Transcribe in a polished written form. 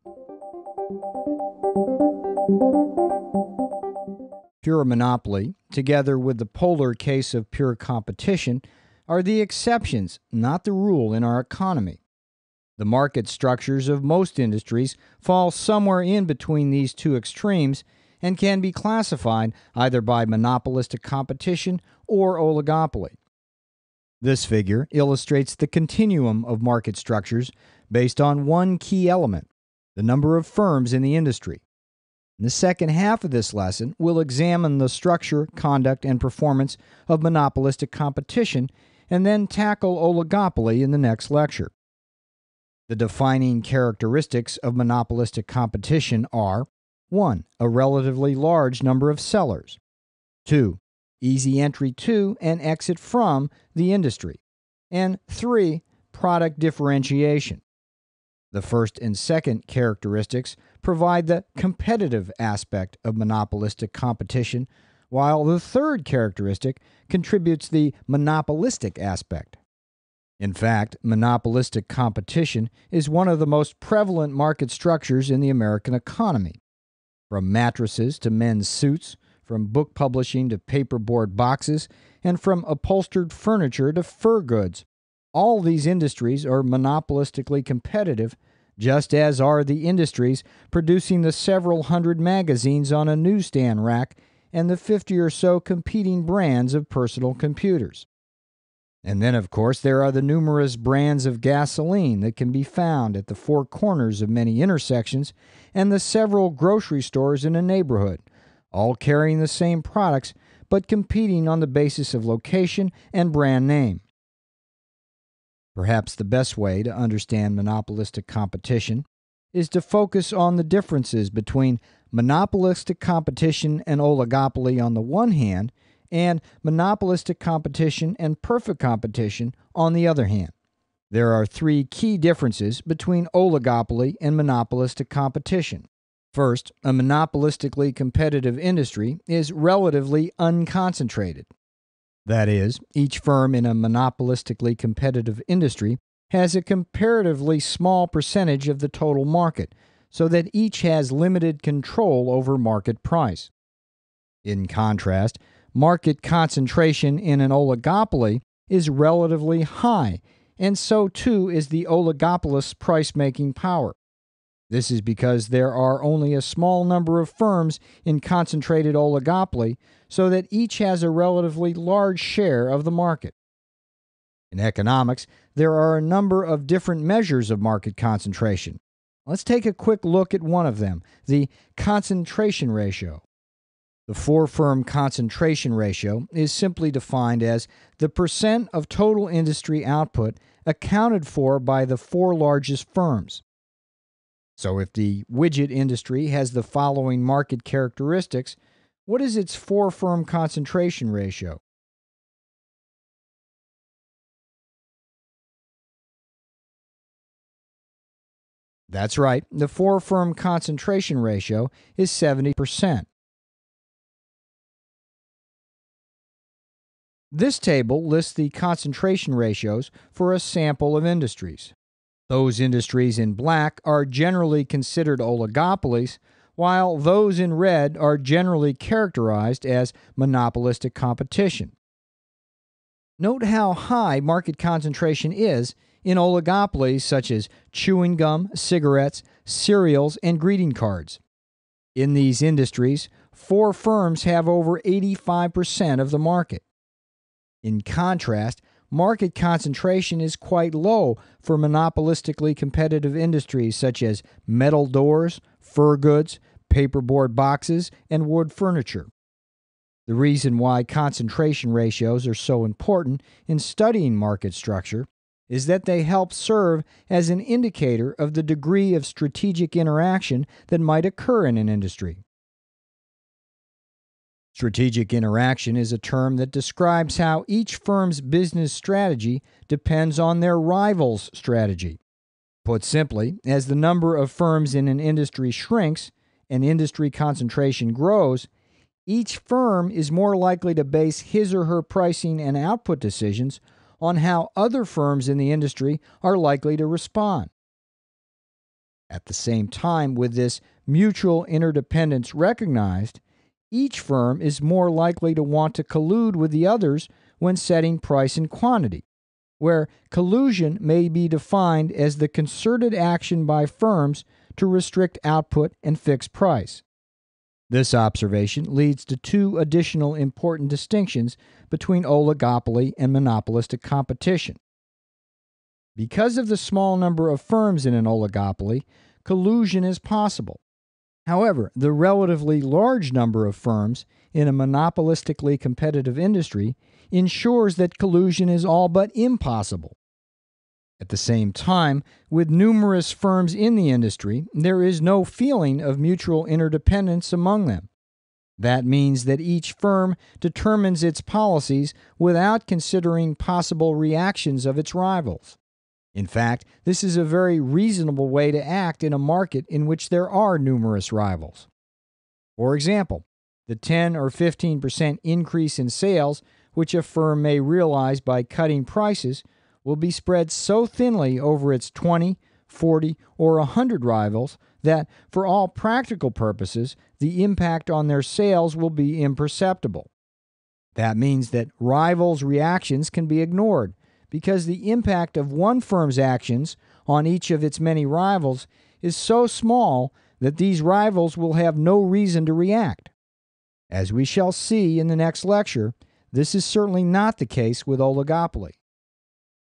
Pure monopoly, together with the polar case of pure competition, are the exceptions, not the rule in our economy. The market structures of most industries fall somewhere in between these two extremes and can be classified either by monopolistic competition or oligopoly. This figure illustrates the continuum of market structures based on one key element, the number of firms in the industry. In the second half of this lesson, we'll examine the structure, conduct, and performance of monopolistic competition and then tackle oligopoly in the next lecture. The defining characteristics of monopolistic competition are 1. A relatively large number of sellers. 2. Easy entry to and exit from the industry. And 3. Product differentiation. The first and second characteristics provide the competitive aspect of monopolistic competition, while the third characteristic contributes the monopolistic aspect. In fact, monopolistic competition is one of the most prevalent market structures in the American economy. From mattresses to men's suits, from book publishing to paperboard boxes, and from upholstered furniture to fur goods, all these industries are monopolistically competitive, just as are the industries producing the several hundred magazines on a newsstand rack and the 50 or so competing brands of personal computers. And then, of course, there are the numerous brands of gasoline that can be found at the four corners of many intersections and the several grocery stores in a neighborhood, all carrying the same products but competing on the basis of location and brand name. Perhaps the best way to understand monopolistic competition is to focus on the differences between monopolistic competition and oligopoly on the one hand, and monopolistic competition and perfect competition on the other hand. There are three key differences between oligopoly and monopolistic competition. First, a monopolistically competitive industry is relatively unconcentrated. That is, each firm in a monopolistically competitive industry has a comparatively small percentage of the total market, so that each has limited control over market price. In contrast, market concentration in an oligopoly is relatively high, and so too is the oligopolist's price-making power. This is because there are only a small number of firms in concentrated oligopoly, so that each has a relatively large share of the market. In economics, there are a number of different measures of market concentration. Let's take a quick look at one of them, the concentration ratio. The four-firm concentration ratio is simply defined as the percent of total industry output accounted for by the four largest firms. So if the widget industry has the following market characteristics, what is its four-firm concentration ratio? That's right, the four-firm concentration ratio is 70%. This table lists the concentration ratios for a sample of industries. Those industries in black are generally considered oligopolies, while those in red are generally characterized as monopolistic competition. Note how high market concentration is in oligopolies such as chewing gum, cigarettes, cereals, and greeting cards. In these industries, four firms have over 85% of the market. In contrast, market concentration is quite low for monopolistically competitive industries such as metal doors, fur goods, paperboard boxes, and wood furniture. The reason why concentration ratios are so important in studying market structure is that they help serve as an indicator of the degree of strategic interaction that might occur in an industry. Strategic interaction is a term that describes how each firm's business strategy depends on their rival's strategy. Put simply, as the number of firms in an industry shrinks and industry concentration grows, each firm is more likely to base his or her pricing and output decisions on how other firms in the industry are likely to respond. At the same time, with this mutual interdependence recognized, each firm is more likely to want to collude with the others when setting price and quantity, where collusion may be defined as the concerted action by firms to restrict output and fix price. This observation leads to two additional important distinctions between oligopoly and monopolistic competition. Because of the small number of firms in an oligopoly, collusion is possible. However, the relatively large number of firms in a monopolistically competitive industry ensures that collusion is all but impossible. At the same time, with numerous firms in the industry, there is no feeling of mutual interdependence among them. That means that each firm determines its policies without considering possible reactions of its rivals. In fact, this is a very reasonable way to act in a market in which there are numerous rivals. For example, the 10 or 15% increase in sales which a firm may realize by cutting prices will be spread so thinly over its 20, 40, or 100 rivals that, for all practical purposes, the impact on their sales will be imperceptible. That means that rivals' reactions can be ignored, because the impact of one firm's actions on each of its many rivals is so small that these rivals will have no reason to react. As we shall see in the next lecture, this is certainly not the case with oligopoly.